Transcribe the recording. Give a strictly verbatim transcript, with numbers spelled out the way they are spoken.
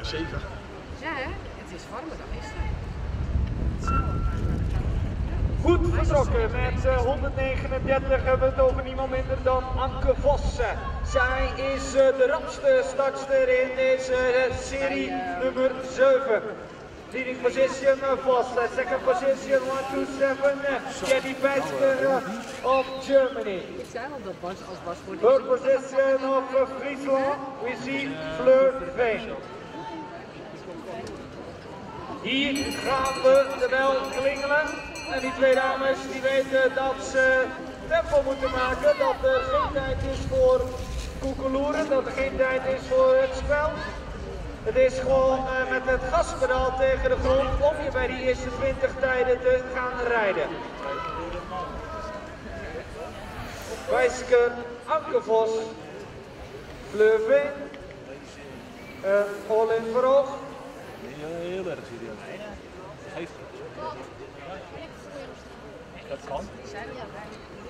zeker. Ja, hè? Het is warmer dan gisteren. Goed vertrokken met uh, honderdnegenendertig hebben we het over niemand minder dan Anke Vos. Zij is uh, de rapste startster in deze uh, serie nummer zeven. Leading position uh, Vos, uh, second position one two seven, uh, Jenny Pijsker uh, of Germany. Ik zei al dat Bas als Bas voor Third position of uh, Friesland, we see Fleur Veen. Hier gaan we de bel klingelen. En die twee dames die weten dat ze tempo moeten maken, dat er geen tijd is voor koekeloeren, dat er geen tijd is voor het spel. Het is gewoon uh, met het gaspedaal tegen de grond om je bij die eerste twintig tijden te gaan rijden. Wijske, Anke Vos, Fleur Veen, uh, Holland Verhoog. Heel erg serieus. Geeft. Dat kan.